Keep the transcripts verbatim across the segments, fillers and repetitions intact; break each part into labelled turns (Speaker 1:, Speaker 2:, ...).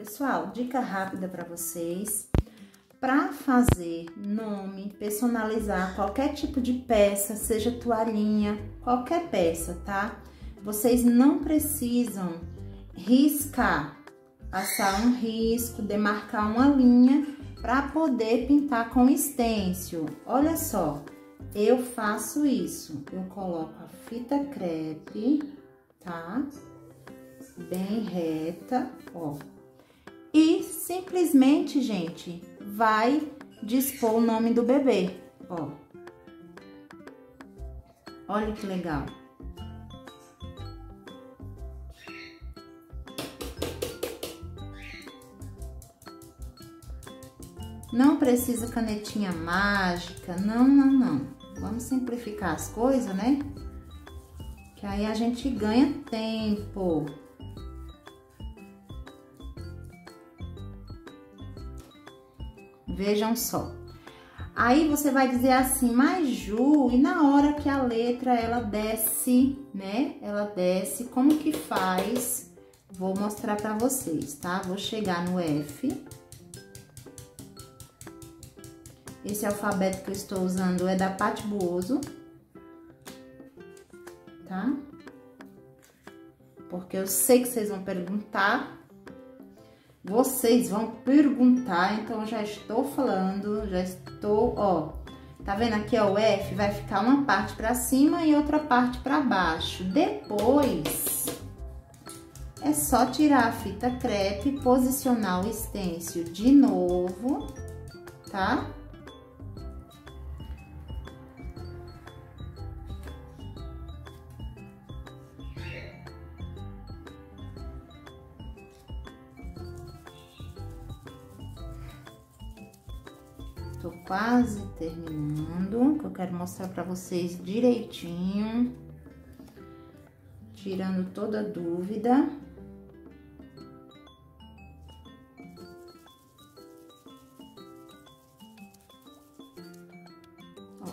Speaker 1: Pessoal, dica rápida para vocês. Para fazer nome, personalizar qualquer tipo de peça, seja toalhinha, qualquer peça, tá? Vocês não precisam riscar, passar um risco, demarcar uma linha para poder pintar com stencil. Olha só, eu faço isso. Eu coloco a fita crepe, tá? Bem reta, ó. E simplesmente, gente, vai dispor o nome do bebê, ó. Olha que legal. Não precisa canetinha mágica, não, não, não. Vamos simplificar as coisas, né? Que aí a gente ganha tempo. Vejam só. Aí você vai dizer assim, mas Ju, e na hora que a letra ela desce, né? Ela desce, como que faz? Vou mostrar pra vocês, tá? Vou chegar no F. Esse alfabeto que eu estou usando é da Patti Buoso, tá? Porque eu sei que vocês vão perguntar. Vocês vão perguntar, então eu já estou falando, já estou, ó. Tá vendo aqui, ó, o F vai ficar uma parte pra cima e outra parte pra baixo. Depois, é só tirar a fita crepe, posicionar o stencil de novo, tá? Tô quase terminando, que eu quero mostrar pra vocês direitinho, tirando toda dúvida. Ó.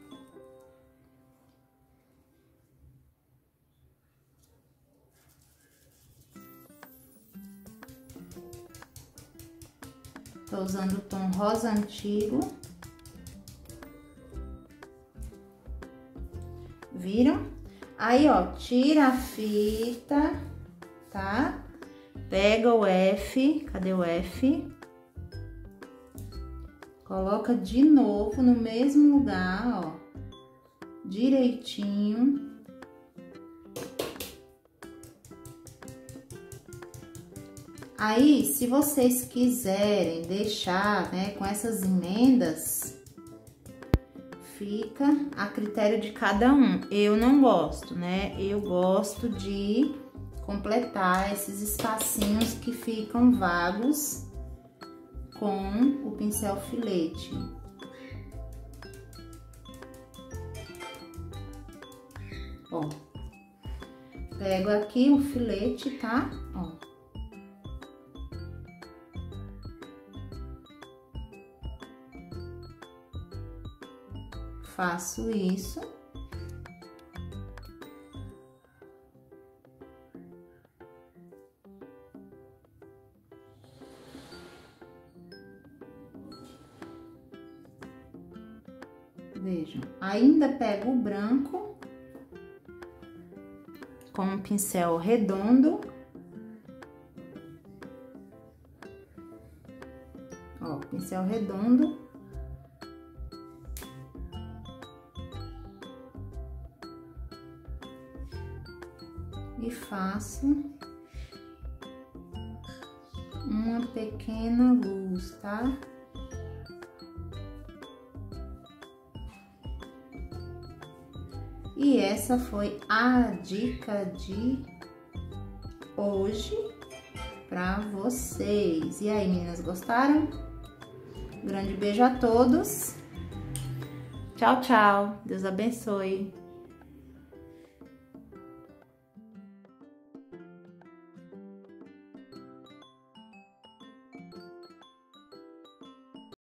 Speaker 1: Tô usando o tom rosa antigo. Viram? Aí, ó, tira a fita, tá? Pega o F, cadê o F? Coloca de novo no mesmo lugar, ó, direitinho. Aí, se vocês quiserem deixar, né, com essas emendas, fica a critério de cada um. Eu não gosto, né? Eu gosto de completar esses espacinhos que ficam vagos com o pincel filete. Ó, pego aqui o filete, tá? Ó. Faço isso. Vejam, ainda pego o branco com um pincel redondo. Ó, pincel redondo. E faço uma pequena luz, tá? E essa foi a dica de hoje pra vocês. E aí, meninas, gostaram? Um grande beijo a todos. Tchau, tchau. Deus abençoe.